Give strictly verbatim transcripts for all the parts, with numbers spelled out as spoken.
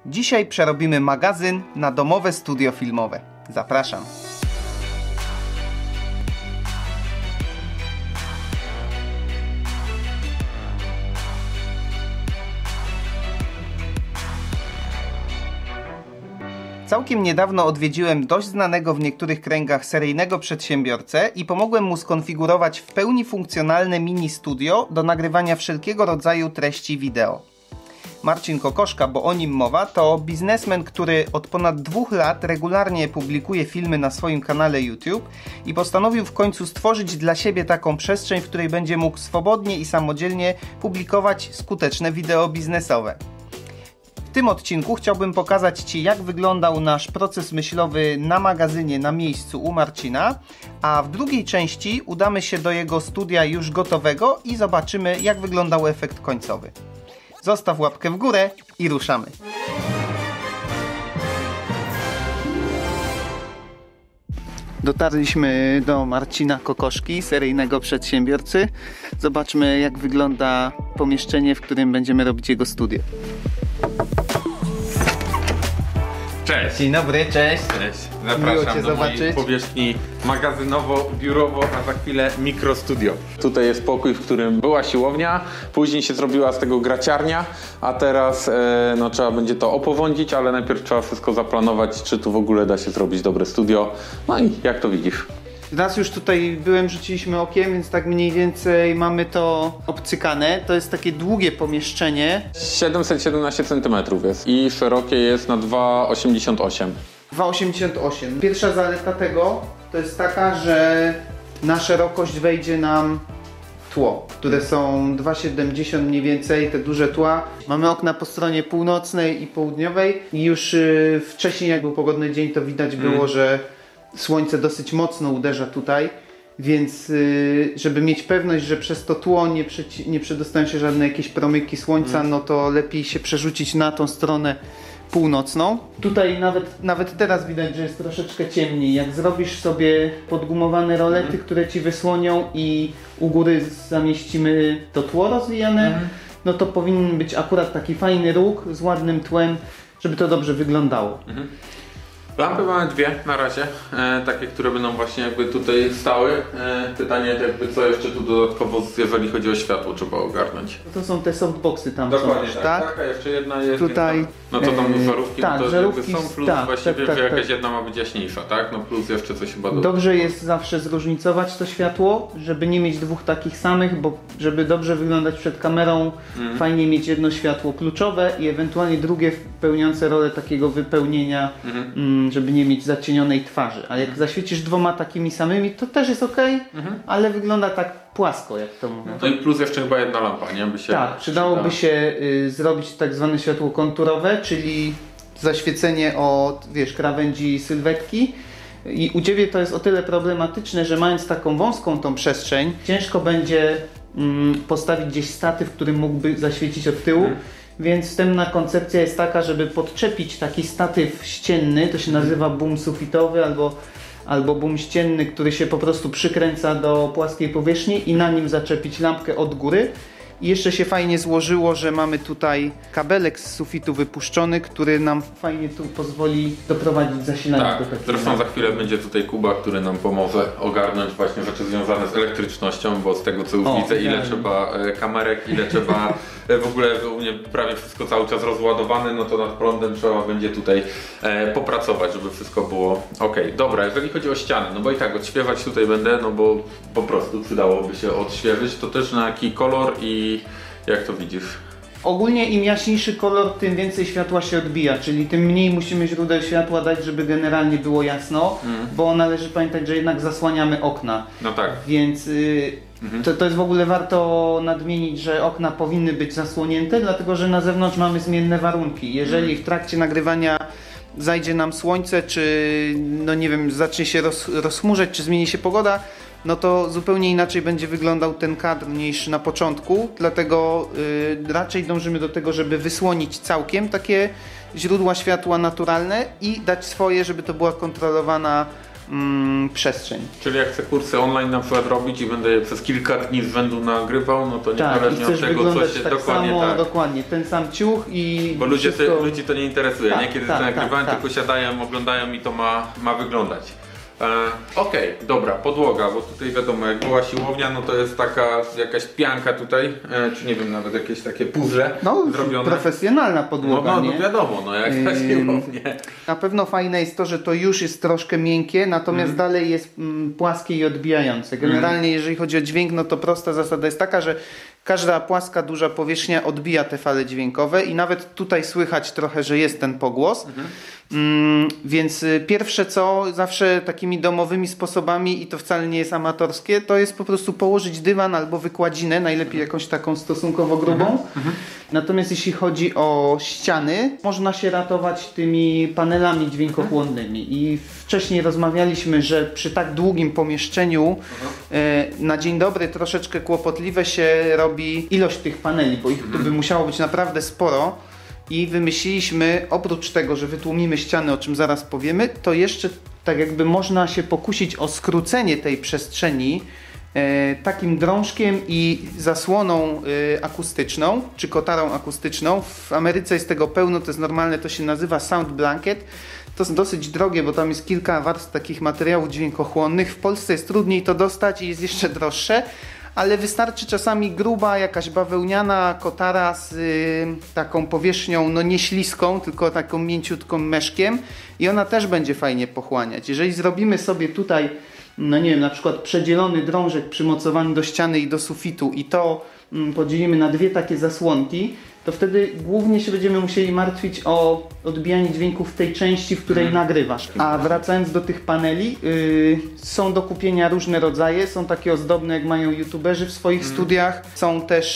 Dzisiaj przerobimy magazyn na domowe studio filmowe. Zapraszam. Całkiem niedawno odwiedziłem dość znanego w niektórych kręgach seryjnego przedsiębiorcę i pomogłem mu skonfigurować w pełni funkcjonalne mini studio do nagrywania wszelkiego rodzaju treści wideo. Marcin Kokoszka, bo o nim mowa, to biznesmen, który od ponad dwóch lat regularnie publikuje filmy na swoim kanale YouTube i postanowił w końcu stworzyć dla siebie taką przestrzeń, w której będzie mógł swobodnie i samodzielnie publikować skuteczne wideo biznesowe. W tym odcinku chciałbym pokazać Ci, jak wyglądał nasz proces myślowy na magazynie, na miejscu u Marcina, a w drugiej części udamy się do jego studia już gotowego i zobaczymy, jak wyglądał efekt końcowy. Zostaw łapkę w górę i ruszamy. Dotarliśmy do Marcina Kokoszki, seryjnego przedsiębiorcy. Zobaczmy, jak wygląda pomieszczenie, w którym będziemy robić jego studio. Cześć! Dzień dobry, cześć! Cześć! Miło Zapraszam Cię do zobaczyć. mojej powierzchni magazynowo-biurowo, a za chwilę mikrostudio. Tutaj jest pokój, w którym była siłownia, później się zrobiła z tego graciarnia, a teraz e, no, trzeba będzie to opowądzić, ale najpierw trzeba wszystko zaplanować, czy tu w ogóle da się zrobić dobre studio. No i jak to widzisz? Raz już tutaj byłem, rzuciliśmy okiem, więc tak mniej więcej mamy to obcykane. To jest takie długie pomieszczenie. siedemset siedemnaście centymetrów jest i szerokie jest na dwa osiemdziesiąt osiem. dwa osiemdziesiąt osiem. Pierwsza zaleta tego to jest taka, że na szerokość wejdzie nam tło, które są dwa siedemdziesiąt mniej więcej, te duże tła. Mamy okna po stronie północnej i południowej i już yy, wcześniej, jak był pogodny dzień, to widać było, mm. że słońce dosyć mocno uderza tutaj, więc yy, żeby mieć pewność, że przez to tło nie, przeci- nie przedostają się żadne jakieś promyki słońca, mm. no to lepiej się przerzucić na tą stronę północną. Tutaj nawet, nawet teraz widać, że jest troszeczkę ciemniej. Jak zrobisz sobie podgumowane rolety, mm. które Ci wysłonią i u góry zamieścimy to tło rozwijane, mm. no to powinien być akurat taki fajny róg z ładnym tłem, żeby to dobrze wyglądało. Mm. Lampy mamy dwie na razie, e, takie, które będą właśnie jakby tutaj stały. E, pytanie jakby co jeszcze tu dodatkowo, jeżeli chodzi o światło, trzeba ogarnąć. To są te softboxy tam. Dokładnie są, tak, tak? taka jeszcze jedna jest. Tutaj, no to tam e, żarówki, tak, no to żarówki jakby są plus tak, właściwie, tak, tak, że jakaś tak. jedna ma być jaśniejsza, tak? No plus jeszcze coś chyba do... Dobrze jest zawsze zróżnicować to światło, żeby nie mieć dwóch takich samych, bo żeby dobrze wyglądać przed kamerą, mm. fajnie mieć jedno światło kluczowe i ewentualnie drugie pełniące rolę takiego wypełnienia, mm. Mm, żeby nie mieć zacienionej twarzy. A jak mm. zaświecisz dwoma takimi samymi, to też jest ok, mm. ale wygląda tak płasko, jak to mówię. No i plus jeszcze chyba jedna lampa, nie? By się tak, przydałoby się y, zrobić tak zwane światło konturowe, czyli zaświecenie od, wiesz, krawędzi sylwetki. I u Ciebie to jest o tyle problematyczne, że mając taką wąską tą przestrzeń, ciężko będzie mm, postawić gdzieś statyw, który mógłby zaświecić od tyłu. Hmm. Więc wstępna koncepcja jest taka, żeby podczepić taki statyw ścienny, to się nazywa boom sufitowy albo, albo boom ścienny, który się po prostu przykręca do płaskiej powierzchni i na nim zaczepić lampkę od góry. I jeszcze się fajnie złożyło, że mamy tutaj kabelek z sufitu wypuszczony, który nam fajnie tu pozwoli doprowadzić zasilanie tak, do takiego. Zresztą za chwilę będzie tutaj Kuba, który nam pomoże ogarnąć właśnie rzeczy związane z elektrycznością, bo z tego co już o, widzę, ile wiem. trzeba e, kamerek, ile trzeba e, w ogóle u mnie prawie wszystko cały czas rozładowane, no to nad prądem trzeba będzie tutaj e, popracować, żeby wszystko było ok. Dobra, jeżeli chodzi o ściany, no bo i tak odświewać tutaj będę, no bo po prostu przydałoby się odświeżyć, to też na jaki kolor i jak to widzisz? Ogólnie im jaśniejszy kolor, tym więcej światła się odbija, czyli tym mniej musimy źródeł światła dać, żeby generalnie było jasno, mm. bo należy pamiętać, że jednak zasłaniamy okna. No tak. Więc y, mm-hmm. to, to jest w ogóle warto nadmienić, że okna powinny być zasłonięte, dlatego że na zewnątrz mamy zmienne warunki. Jeżeli mm. w trakcie nagrywania zajdzie nam słońce, czy no nie wiem, zacznie się roz, rozchmurzać, czy zmieni się pogoda, no to zupełnie inaczej będzie wyglądał ten kadr niż na początku, dlatego yy, raczej dążymy do tego, żeby wysłonić całkiem takie źródła światła naturalne i dać swoje, żeby to była kontrolowana mm, przestrzeń. Czyli jak chcę kursy online na przykład robić i będę je przez kilka dni z rzędu nagrywał, no to Tak, niezależnie od tego, co się tak dokładnie samo, tak. dokładnie, ten sam ciuch i Bo ludzie wszystko... ty, ludzi to nie interesuje, Tak, nie? Kiedy tak, to nagrywają, tak, tylko siadają, oglądają i to ma, ma wyglądać. E, Okej, okay, dobra, podłoga, bo tutaj wiadomo, jak była siłownia, no to jest taka jakaś pianka tutaj, e, czy nie wiem, nawet jakieś takie puzzle no, zrobione. profesjonalna podłoga, No, no, nie? no wiadomo, no jak na siłownię. Na pewno fajne jest to, że to już jest troszkę miękkie, natomiast mm. dalej jest mm, płaskie i odbijające. Generalnie mm. jeżeli chodzi o dźwięk, no to prosta zasada jest taka, że każda płaska, duża powierzchnia odbija te fale dźwiękowe i nawet tutaj słychać trochę, że jest ten pogłos. Mhm. Mm, więc y, pierwsze co, zawsze takimi domowymi sposobami, i to wcale nie jest amatorskie, to jest po prostu położyć dywan albo wykładzinę, najlepiej jakąś taką stosunkowo grubą. Mhm. Natomiast jeśli chodzi o ściany, można się ratować tymi panelami dźwiękochłonnymi. I wcześniej rozmawialiśmy, że przy tak długim pomieszczeniu y, na dzień dobry troszeczkę kłopotliwe się robi ilość tych paneli, bo ich tu by musiało być naprawdę sporo. I wymyśliliśmy, oprócz tego, że wytłumimy ściany, o czym zaraz powiemy, to jeszcze tak jakby można się pokusić o skrócenie tej przestrzeni e, takim drążkiem i zasłoną e, akustyczną, czy kotarą akustyczną. W Ameryce jest tego pełno, to jest normalne, to się nazywa sound blanket. To jest dosyć drogie, bo tam jest kilka warstw takich materiałów dźwiękochłonnych. W Polsce jest trudniej to dostać i jest jeszcze droższe. Ale wystarczy czasami gruba, jakaś bawełniana kotara z y, taką powierzchnią, no nie śliską, tylko taką mięciutką meszkiem i ona też będzie fajnie pochłaniać. Jeżeli zrobimy sobie tutaj, no nie wiem, na przykład przedzielony drążek przymocowany do ściany i do sufitu i to mm, podzielimy na dwie takie zasłonki, to wtedy głównie się będziemy musieli martwić o odbijanie dźwięków w tej części, w której hmm. nagrywasz. A wracając do tych paneli, yy, są do kupienia różne rodzaje, są takie ozdobne, jak mają youtuberzy w swoich hmm. studiach, są też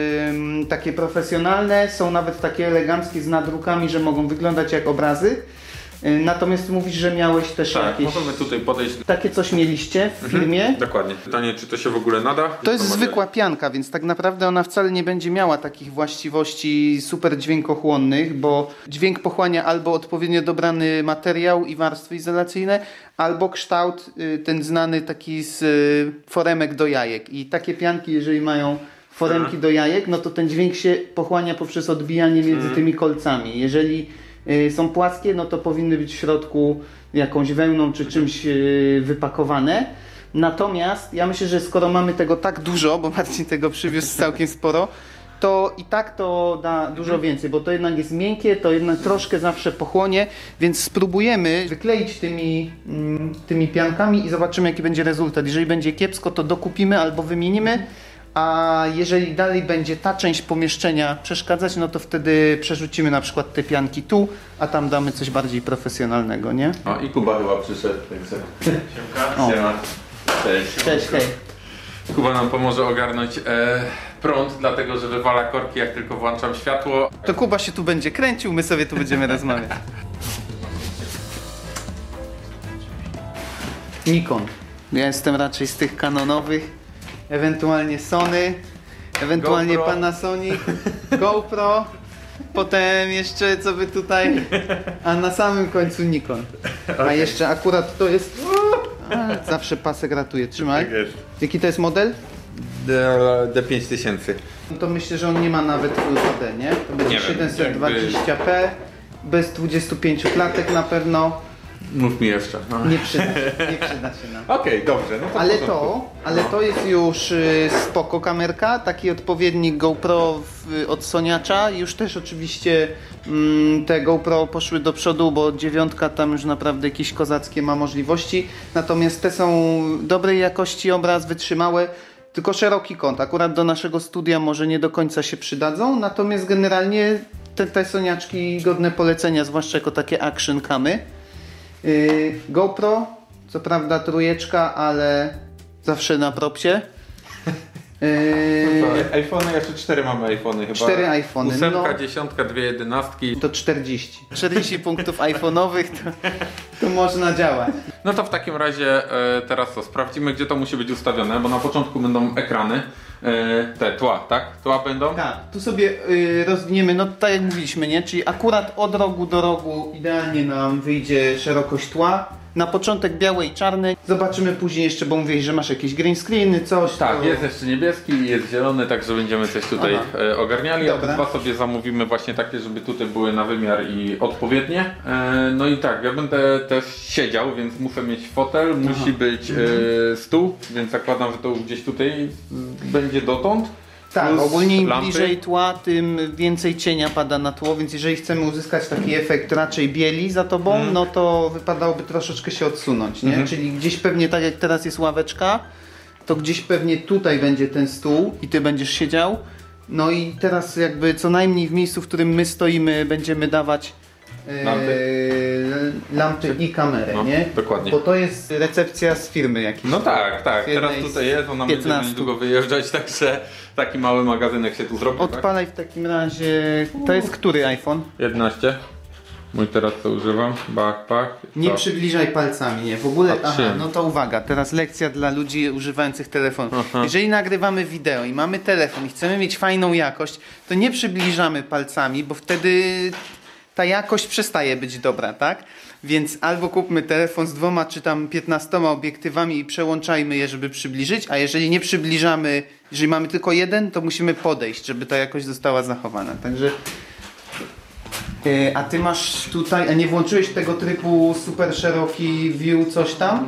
yy, takie profesjonalne, są nawet takie eleganckie z nadrukami, że mogą wyglądać jak obrazy. Natomiast mówisz, że miałeś też tak, jakieś... możemy tutaj podejść. Takie coś mieliście w firmie? Mhm, dokładnie. Pytanie, czy to się w ogóle nada? To jest zwykła pianka, więc tak naprawdę ona wcale nie będzie miała takich właściwości super dźwiękochłonnych, bo dźwięk pochłania albo odpowiednio dobrany materiał i warstwy izolacyjne, albo kształt ten znany taki z foremek do jajek. I takie pianki, jeżeli mają foremki hmm. do jajek, no to ten dźwięk się pochłania poprzez odbijanie między hmm. tymi kolcami. Jeżeli są płaskie, no to powinny być w środku jakąś wełną czy czymś wypakowane. Natomiast ja myślę, że skoro mamy tego tak dużo, bo Marcin tego przywiózł całkiem sporo, to i tak to da dużo więcej, bo to jednak jest miękkie, to jednak troszkę zawsze pochłonie, więc spróbujemy wykleić tymi, tymi piankami i zobaczymy, jaki będzie rezultat. Jeżeli będzie kiepsko, to dokupimy albo wymienimy. A jeżeli dalej będzie ta część pomieszczenia przeszkadzać, no to wtedy przerzucimy na przykład te pianki tu, a tam damy coś bardziej profesjonalnego, nie? O, i Kuba chyba przyszedł, także... Siemka. Siema. Cześć. Cześć, hej. Kuba nam pomoże ogarnąć e, prąd, dlatego że wywala korki, jak tylko włączam światło. To Kuba się tu będzie kręcił, my sobie tu będziemy rozmawiać. Nikon. Ja jestem raczej z tych kanonowych. Ewentualnie Sony, ewentualnie GoPro. Panasonic, GoPro, potem jeszcze co by tutaj, a na samym końcu Nikon. A jeszcze akurat to jest, a, zawsze pasek ratuje, trzymaj. Jaki to jest model? D pięć tysięcy. No to myślę, że on nie ma nawet Full H D, nie? To będzie siedemset dwadzieścia p, bez dwudziestu pięciu klatek na pewno. Mów mi jeszcze. No. Nie przyda się, nie przyda się nam. Okej, okay, dobrze. No to ale to, ale no. to jest już y, spoko kamerka, taki odpowiednik GoPro w, od Soniacza. Już też oczywiście mm, te GoPro poszły do przodu, bo dziewiątka tam już naprawdę jakieś kozackie ma możliwości. Natomiast te są dobrej jakości obraz, wytrzymałe. Tylko szeroki kąt. Akurat do naszego studia może nie do końca się przydadzą. Natomiast generalnie te, te Soniaczki godne polecenia, zwłaszcza jako takie action camy. Yy, GoPro, co prawda trójeczka, ale zawsze na propsie. Yy, iPhony, jeszcze cztery mamy iPhony chyba. Cztery iPhony. Ósemka, no, dziesiątka, dwie jedenastki. To czterdzieści. czterdzieści punktów iPhone'owych to, to można działać. No to w takim razie e, teraz co, sprawdzimy, gdzie to musi być ustawione, bo na początku będą ekrany. E, te tła, tak? Tła będą? Tak, tu sobie y, rozwiniemy, no tak jak mówiliśmy, nie? Czyli akurat od rogu do rogu idealnie nam wyjdzie szerokość tła. Na początek białe i czarne. Zobaczymy później jeszcze, bo mówiłeś, że masz jakieś green screeny, coś. Tak, to... jest jeszcze niebieski, jest zielony, także będziemy coś tutaj e, ogarniali. Dobra. A te dwa sobie zamówimy właśnie takie, żeby tutaj były na wymiar i odpowiednie. E, no i tak, ja będę też siedział, więc muszę mieć fotel, musi Aha. być e, stół, więc zakładam, że to gdzieś tutaj będzie dotąd. Tak, Plus ogólnie im lampy. bliżej tła, tym więcej cienia pada na tło, więc jeżeli chcemy uzyskać taki efekt raczej bieli za tobą, Mhm. no to wypadałoby troszeczkę się odsunąć, nie? Mhm. Czyli gdzieś pewnie tak jak teraz jest ławeczka, to gdzieś pewnie tutaj będzie ten stół i ty będziesz siedział. No i teraz jakby co najmniej w miejscu, w którym my stoimy, będziemy dawać e, Lampy. lampy i kamerę, No, nie? dokładnie. Bo to jest recepcja z firmy jakiejś. No tak, tak, teraz Jednej z tutaj jest, ona będzie piętnastu. niedługo wyjeżdżać, także taki mały magazynek się tu zrobi. Tak? Odpalaj w takim razie, to jest który iPhone? jedenaście. Mój teraz co używam, backpack. Nie Co? przybliżaj palcami, nie. W ogóle, A aha, czym? no to uwaga, teraz lekcja dla ludzi używających telefonu. Aha. Jeżeli nagrywamy wideo i mamy telefon i chcemy mieć fajną jakość, to nie przybliżamy palcami, bo wtedy ta jakość przestaje być dobra, tak? Więc albo kupmy telefon z dwoma czy tam piętnastoma obiektywami i przełączajmy je, żeby przybliżyć, a jeżeli nie przybliżamy, jeżeli mamy tylko jeden, to musimy podejść, żeby ta jakość została zachowana. Także Yy, a ty masz tutaj, a nie włączyłeś tego trybu super szeroki view coś tam?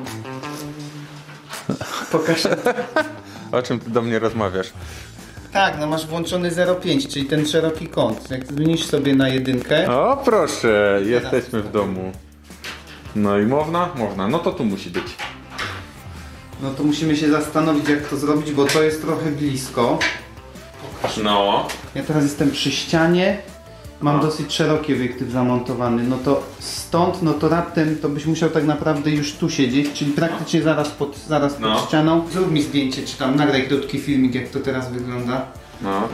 Pokaż. O czym ty do mnie rozmawiasz? Tak, no masz włączony zero przecinek pięć, czyli ten szeroki kąt. Jak zmienisz sobie na jedynkę. O proszę, jesteśmy w domu. No i można? Można, no to tu musi być. No to musimy się zastanowić, jak to zrobić, bo to jest trochę blisko. No. Ja teraz jestem przy ścianie. Mam No. dosyć szeroki obiektyw zamontowany, no to stąd, no to raptem to byś musiał tak naprawdę już tu siedzieć, czyli praktycznie zaraz pod, zaraz pod No. ścianą. Zrób mi zdjęcie, czy tam nagraj krótki filmik, jak to teraz wygląda. No.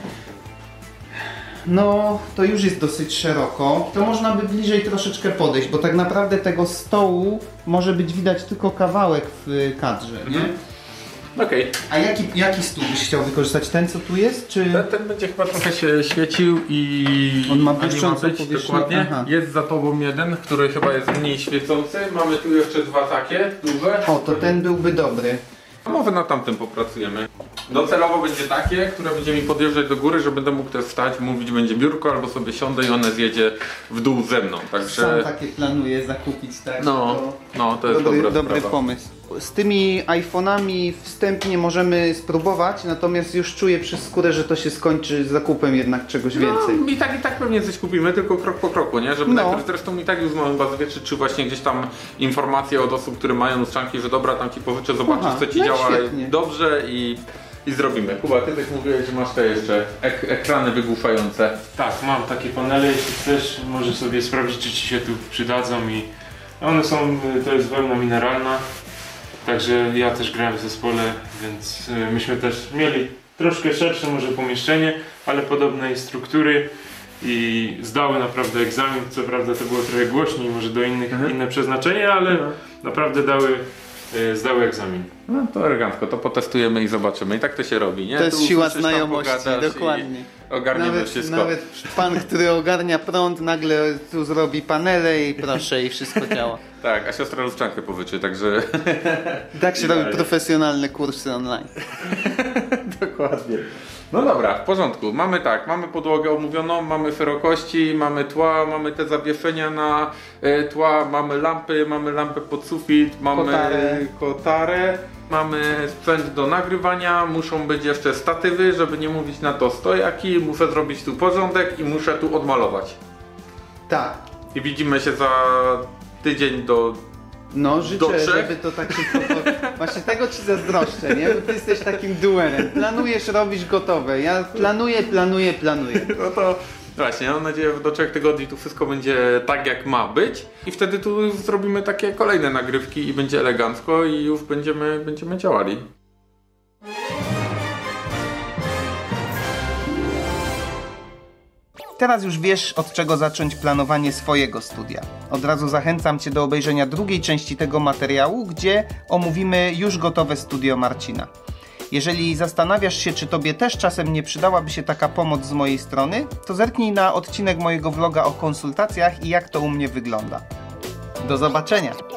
No, to już jest dosyć szeroko. To można by bliżej troszeczkę podejść, bo tak naprawdę tego stołu może być widać tylko kawałek w kadrze, nie? Mhm. Okej. A jaki, jaki stół byś chciał wykorzystać? Ten, co tu jest, czy... Ten, ten będzie chyba trochę się świecił i... On ma a nie błyszczącą być, powierzchnię, dokładnie. aha. Jest za tobą jeden, który chyba jest mniej świecący. Mamy tu jeszcze dwa takie duże. O, to ten byłby dobry. A może na tamtym popracujemy. Docelowo będzie takie, które będzie mi podjeżdżać do góry, że będę mógł też wstać, mówić będzie biurko, albo sobie siądę i one zjedzie w dół ze mną. Także... Sam takie planuję zakupić, tak? No, To no to jest dobry, dobra dobry sprawa. pomysł. Z tymi iPhone'ami wstępnie możemy spróbować, natomiast już czuję przez skórę, że to się skończy zakupem jednak czegoś więcej. No, i tak i tak pewnie coś kupimy, tylko krok po kroku, nie? Żeby No. najpierw, zresztą i tak już mamy chyba dwie czy, czy właśnie gdzieś tam informacje od osób, które mają lustrzanki, że dobra, tam ci pożyczę, zobaczysz Aha, co ci no działa świetnie. dobrze i, i zrobimy. Kuba, ty też mówiłeś, że masz te jeszcze ek ekrany wygłuszające. Tak, mam takie panele, jeśli chcesz, możesz sobie sprawdzić, czy ci się tu przydadzą i one są, to jest wełna mineralna, także ja też grałem w zespole, więc y, myśmy też mieli troszkę szersze może pomieszczenie, ale podobnej struktury i zdały naprawdę egzamin, co prawda to było trochę głośniej, może do innych, Mhm. inne przeznaczenie, ale naprawdę dały, y, zdały egzamin. No to elegancko, to potestujemy i zobaczymy. I tak to się robi, nie? To jest Tu siła usłyszysz, tam znajomości, pogadasz dokładnie. i Ogarniemy Nawet, wszystko. nawet pan, który ogarnia prąd, nagle tu zrobi panele i proszę, i wszystko działa. Tak, a siostra lustrzankę powyczy, także... Tak się robi Idealnie. profesjonalne kursy online. Dokładnie. No dobra, w porządku. Mamy tak, mamy podłogę omówioną, mamy szerokości, mamy tła, mamy te zawieszenia na e, tła, mamy lampy, mamy lampę pod sufit, mamy Kotarę. kotarę, mamy sprzęt do nagrywania, muszą być jeszcze statywy, żeby nie mówić na to stojaki, muszę zrobić tu porządek i muszę tu odmalować. Tak. I widzimy się za tydzień do... No Do życzę, trzech? żeby to tak szybko... Właśnie tego ci zazdroszczę, nie? Bo ty jesteś takim duelem. Planujesz, robisz gotowe. Ja planuję, planuję, planuję. No to właśnie, mam nadzieję, że do trzech tygodni tu wszystko będzie tak jak ma być i wtedy tu już zrobimy takie kolejne nagrywki i będzie elegancko i już będziemy, będziemy działali. Teraz już wiesz, od czego zacząć planowanie swojego studia. Od razu zachęcam Cię do obejrzenia drugiej części tego materiału, gdzie omówimy już gotowe studio Marcina. Jeżeli zastanawiasz się, czy Tobie też czasem nie przydałaby się taka pomoc z mojej strony, to zerknij na odcinek mojego vloga o konsultacjach i jak to u mnie wygląda. Do zobaczenia!